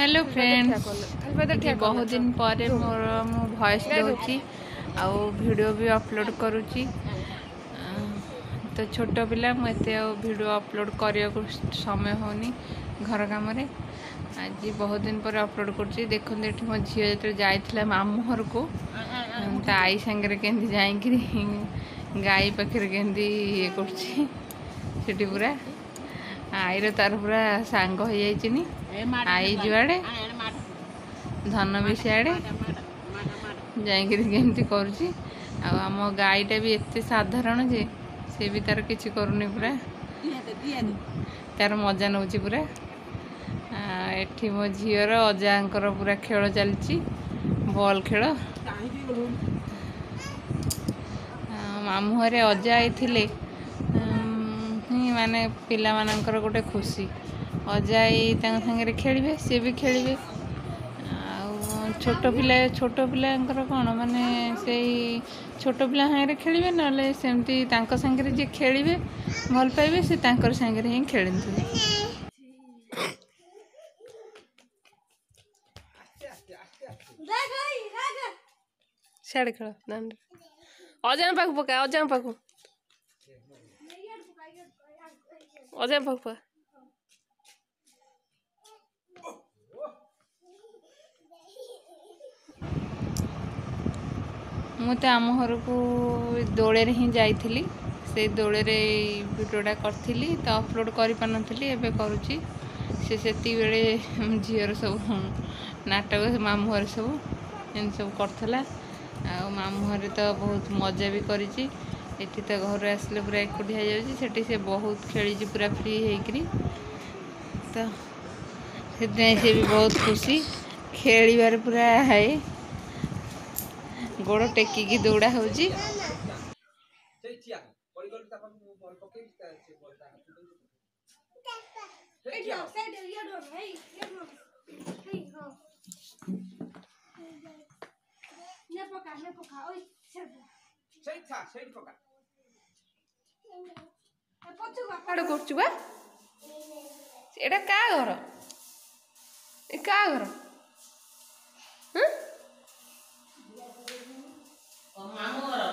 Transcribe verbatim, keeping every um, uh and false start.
Hello friends, बहुत दिन पर मोर मु वॉइस दूची आउ वीडियो भी अपलोड करुच्ची। तो छोट पिला मुझे वीडियो अपलोड करने को समय होनी घर काम आज बहुत दिन पर अपलोड करुच्ची। देखो ये मो झील जो जाइए मामू घर को आई सांगे केमती जाकि गाई पाखे केमती ये कर पूरा आईर तार पूरा सांग हो जाइनी आई जुआड़े धन भी सियाड़े जाकि करुच्ची। आम गाईटा भी एत साधारण जे सी भी तार किसी करूनी पूरा तार मजा नौ पूरा। एठी मो झीर अजांकर पूरा खेल चलती बॉल खेल। मामू घरे अजा आई माने पिला मानकर गोटे खुशी अजा आई सागे खेलिए सी भी खेलिए। छोट पिला छोट पिलांकर कौन माने से छोट पिला सागे खेलिए ना सेमती सागे जी खेलिए भल पाइबे से सागे ही खेलते। सियाड़े खेल दांड अजा पाख पका अजा पाख अजा पाख पका मुझे आम घर को दोले ही जाइली से दोले भिडियोटा करी तो अपलोड कर पारी एवं करुच्ची से बेले झीर सब नाटक मामू घर सब एम सब करला। मामू घर तो बहुत मजा भी करी तो घर आसले पूरा एकुटिया हो जाती से बहुत खेली पूरा फ्री होकरी तो से भी बहुत खुशी खेल पूरा है गोड़ टेकिकी दौड़ा हो। एटा का घर ए का घर मामू घर